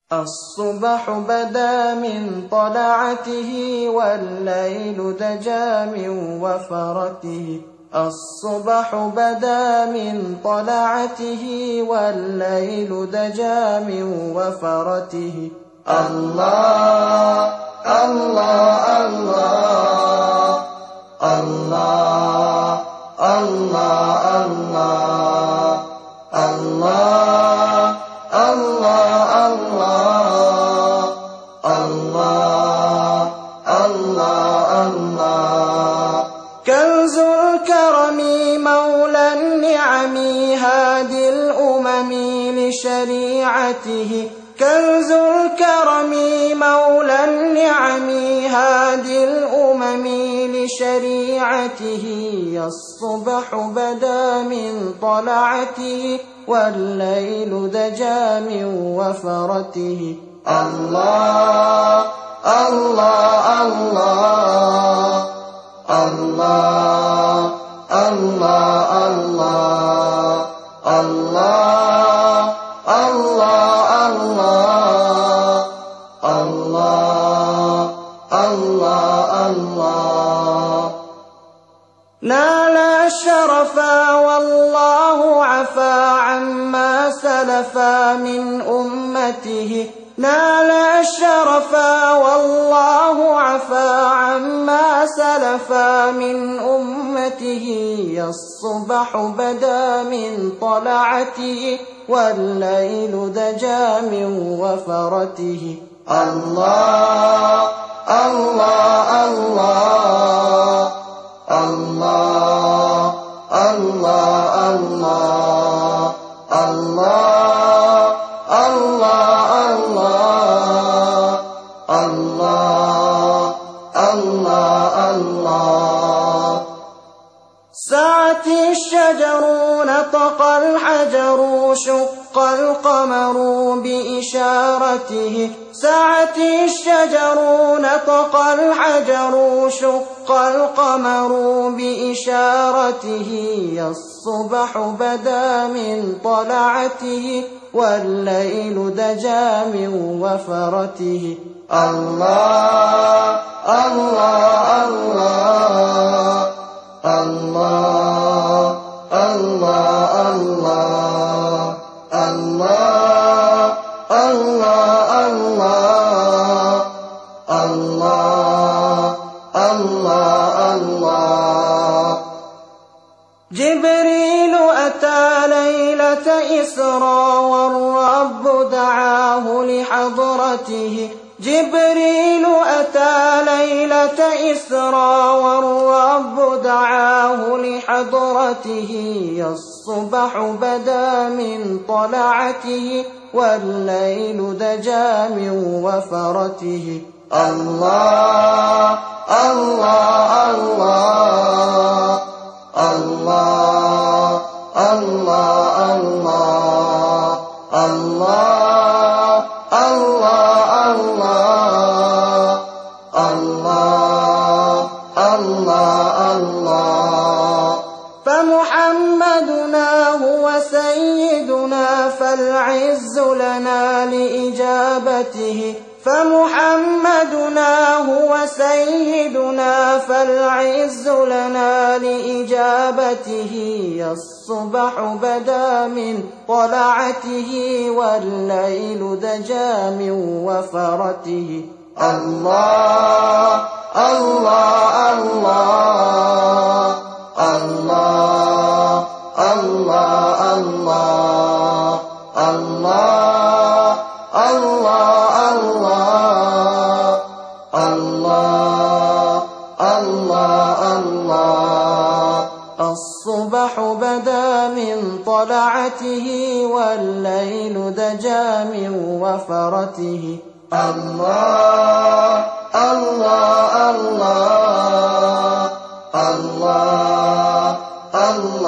الصبح بدا من طلعته والليل دجى من وفرته. الصبح بدا من طلعته والليل دجى من وفرته. الله الله الله الله الله الله الله الله الله الله الله. كنز الكرم مولى النعم هادي الأمم لشريعته. كنز الكرم مولى النعم هادي الأمم لشريعته. الصبح بدا من طلعته والليل دجى من وفرته. الله الله الله الله الله الله الله الله الله الله الله. نال الشرف والله عفا عما سلف من أمته. نال الشرف والله عفا عما سلف من أمته. الصبح بدا من طلعته والليل دجى من وفرته. الله الله الله الله الله الله الله الله الله الله الله. سعت الشجر نطق الحجر شق القمر بإشارته. سعت الشجر نطق الحجر شق القمر بإشارته. الصبح بدا من طلعته والليل دجى من وفرته. الله الله الله الله الله الله الله الله الله الله الله. جبريل أتى ليلة إسراء والرب دعاه لحضرته. جبريل أتى ليلة إسراء والرب دعاه لحضرته. الصبح بدا من طلعته والليل دجى من وفرته. الله الله الله الله الله الله الله الله الله الله الله. فمحمدنا هو سيدنا فالعز لنا لإجابته. فمحمدنا هو سيدنا فالعز لنا لإجابته. الصبح بدا من طلعته والليل دجى من وفرته. الله الله الله الله الله الله الله الله الله الله. الصبح بدا من طلعته والليل دجى من وفرته. الله الله الله الله الله